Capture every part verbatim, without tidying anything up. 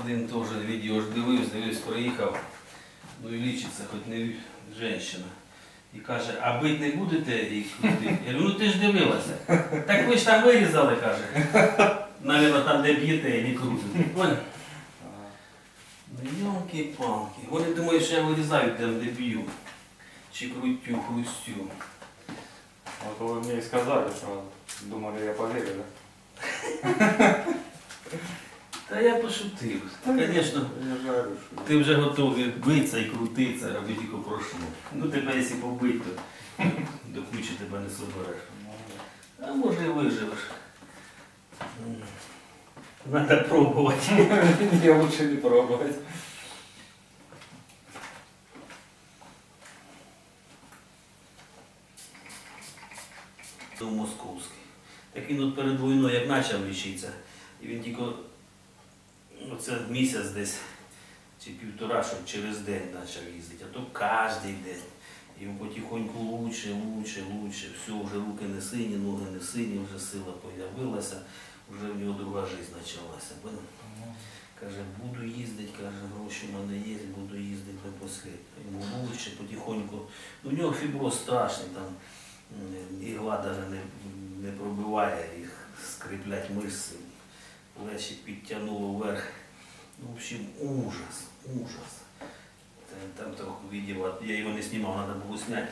один теж відео ж дивився, дивився, проїхав, ну і лічиться, хоч не жінка. І каже, а бить не будете їх крутити? Я говорю, ну ти ж дивилася. Так ви ж там вирізали, каже. Навіть там, де б'єте і не крутите. Понял? Ну йолки-палки. Вони думають, що я вирізаю там, де б'ю. Чи крутю, хрустю. Вот вы мне и сказали сразу. Думали, я поверю, да? Та я пошутив. Звісно, ти вже готовий битися і крутитися, аби тільки пройшло. Ну тебе, якщо побити, то до кучі тебе не собереш. А може і виживеш. Треба пробувати. Мне лучше не пробовать. Московський. Так він от перед війною як почав лічитися, і він тільки оце місяць десь, чи півтора, щоб через день почав їздити, а то кожен день. І він потихоньку лучше, лучше, лучше. Все, вже руки не сині, ноги не сині, вже сила з'явилася, вже в нього друга життя почалася. Каже, буду їздити, каже, гроші в мене є, буду їздити до останнього. Йому лучше, потихоньку. У нього фіброз страшний, там ігла навіть не, не пробиває їх, скріплять мишці. Плечі підтягнуло вверх. Ну, в общем, ужас, ужас. Там, там трохи відео, я його не знімав, треба було зняти,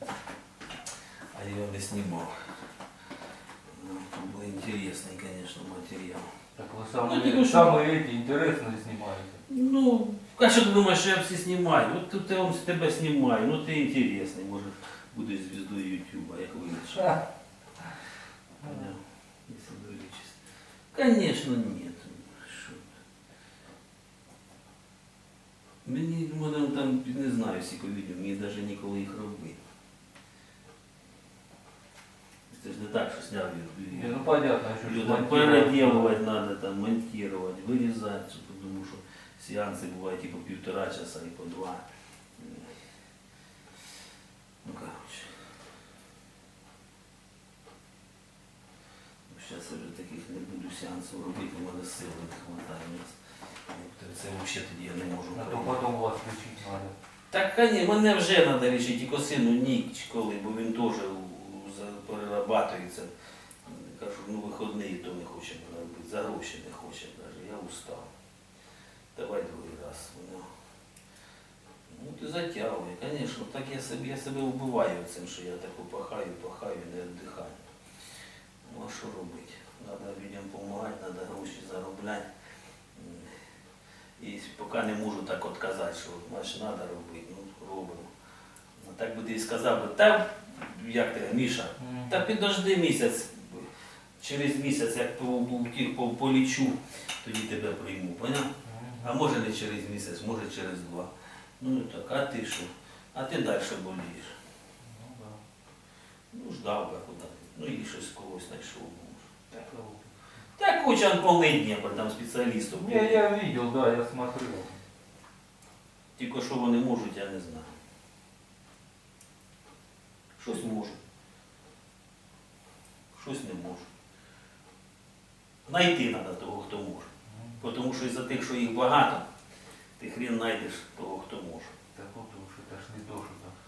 а його не знімав. Ну, це був інтересний, звісно, матеріал. Так вы самые, ну, самые эти интересные снимаете. Ну, а що ти думаєш, що я всі знімаю? От тут я вам тебе знімаю, ну ти інтересний, може будеш звіздою Ютуба, як вийдеш. Понял? Если довеличись. Конечно, нет. Що? Мені, мене там, не знаю, скільки відео, мені навіть ніколи їх робити. Це ж не так, що сняв відео. Ну понятно, що там переделывать надо, там, монтировать, вырезать, потому что сеансы бывают и по полтора часа, и по два. Ну, короче. Сейчас я вже таких не буду сеансів робити, у мене сили не хватає. Це взагалі тоді я не можу. А то потім вас лічити треба. Так, ні, мене вже треба лічити, тільки сину ніколи, бо він теж перерабатується. Кажу, ну виходний, то не хочемо робити, за гроші не хочемо навіть, я устав. Давай другий раз. Ну ти затягує, звісно, так я себе, я себе вбиваю цим, що я так пахаю, пахаю, не віддихаю. Ну а що робити? Треба людям допомагати, треба гроші заробляти. І поки не можу так от казати, що значить треба робити, ну робимо. А так би ти і сказав би, та як ти, Міша, та підожди місяць, через місяць, як полічу, тоді тебе прийму, поняв? А може не через місяць, може через два. Ну так, а ти що? А ти далі болієш. Ну да. Ну ждав би куди. Ну і щось когось знайшов. Так куча полный Днепр, там специалистов. Не, я видел, да, я смотрел. Тільки що вони можуть, я не знаю. Щось можуть. Щось не можуть. Найти треба того, хто може. Тому що із-за тих, що їх багато, ти хрен знайдеш того, хто може. Так вот уж это ж не то, что так.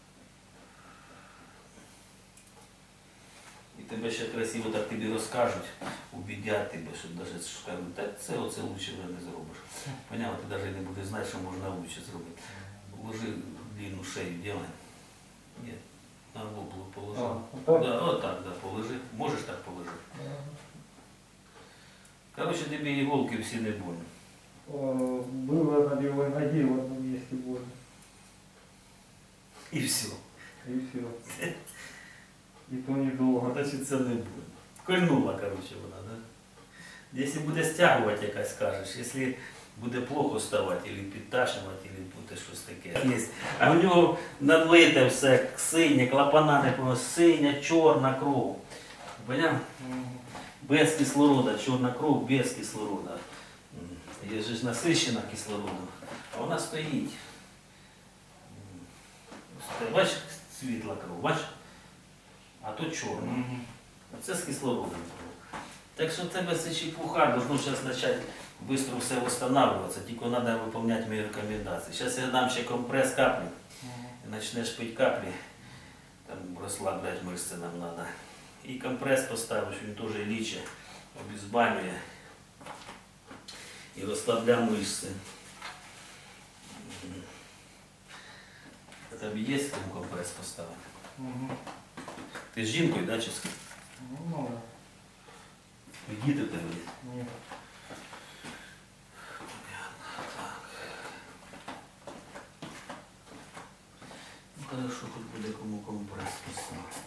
І тебе ще красиво так тобі розкажуть, убедять тебе, що навіть скажуть, так це оце лучше вже не зробиш. Понятно, ти навіть не будеш знати, що можна лучше зробити. Ложи длинну шею, делай. Ні, на лоб положи. А, да, отак, да, положи. Можеш так положити. Короче, тобі іголки всі не больно. Было на левой ноге в одном месте больно. І все. И все. И то недолго. Значить, це не буде. Кольнула, короче, вона, да? Якщо буде стягувати якась, скажеш, якщо буде плохо ставати, або підташувати, або буде щось таке. Є. А в нього надлите все синє, клапана не повинно, синя, чорна кров. Поняв? Без кислорода, чорна кров без кислорода. Є ж насичена кислородом, а вона стоїть. Бачиш, світла кров, бачиш? А то чорна. А це з кислородом. Так що в тебе це чепуха, должно зараз почати быстро все восстанавливаться, тільки треба виконувати мої рекомендації. Зараз я дам ще компрес каплі, і почнеш пити каплі, там розслабляти мишці нам треба. І компрес поставиш, він теж лічить, обезболює і розслабляє мишці. А тобі є кому компрес поставити? Угу. Ти з жінкою, да, чи з ким? Ну, ну, да. Діти в тебе є? Нет. Ну хорошо, тут буде кому компрес поставити.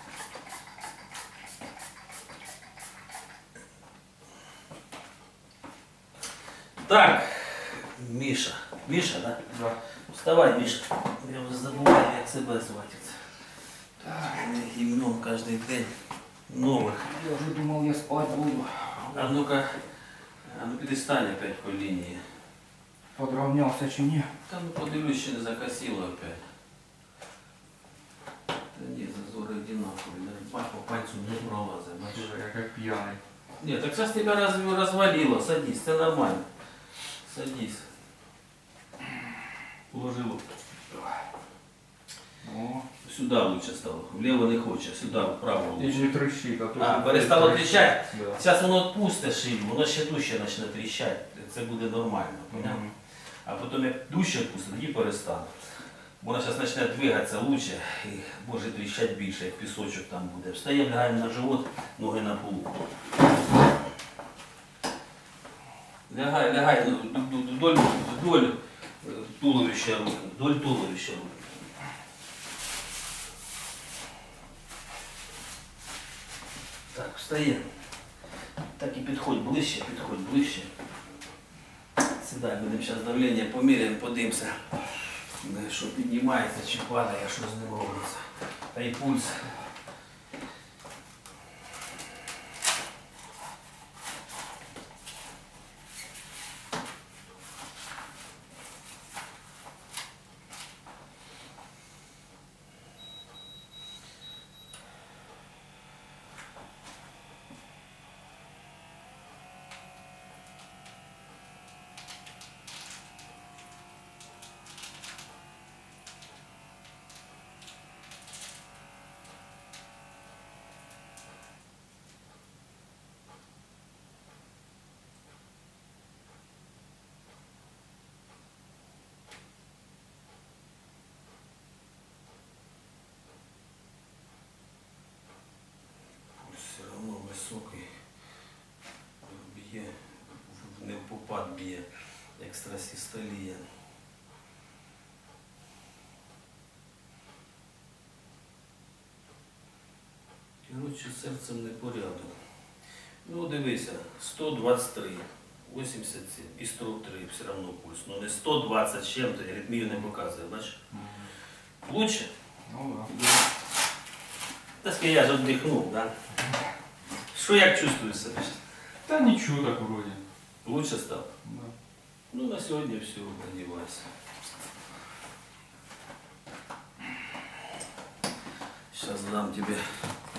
Так, Міша. Міша, да? Да. Вставай, Міша. Я вже забуваю, як себе звати. Гімном кожен день нових. Я уже думал, я спать буду. А ну-ка, а ну перестань опять по лінії. Подравнялся чи не? Та ну подивлюсь, ще не закосило опять. Та ні, зазори одинакові. Бач, по пальцю не пролазить, бачиш. Слушай, я как пьяный. Ні, так зараз тебе раз, розвалило, садись, це нормально. Садись. Положи лоб. О, Сюди лучше стало. Вліво не хоче, сюди, вправо и лучше. не трещит, а то... А, перестало тріщати? Да. Зараз воно відпусте шию, воно ще дужче почне тріщати. Це буде нормально, поняв? Мгм. А потім як дужче відпусте, тоді перестане. Воно зараз почне двигатися лучше і може тріщати більше, як пісочок там буде. Встаємо, лягаємо на живот, ноги на полу. Лягай, лягай, ну, д- д- вдоль, вдоль е, туловища руки, вдоль туловища руки. Так, встаємо. Так і підходь ближче, підходь ближче. Сідай, будемо зараз давлення поміряємо, подивимося, е, що піднімається чи падає, що з ним робиться. Та й пульс. Все одно високий, б'є, не в попад б'є, екстрасістолія. Коротше, з серцем не порядок. Ну дивися, сто двадцять три, вісімдесят сім і сорок три, все одно пульс. Ну не сто двадцять з чим-то, аритмію не показує, бачиш? Мгм. Лучше? Ну да. Так я ж віддихнув, да? Що як чувствуєш себе? Да ничего так вроде. Лучше стало? Да. Ну на сегодня все, одевайся. Сейчас дам тебе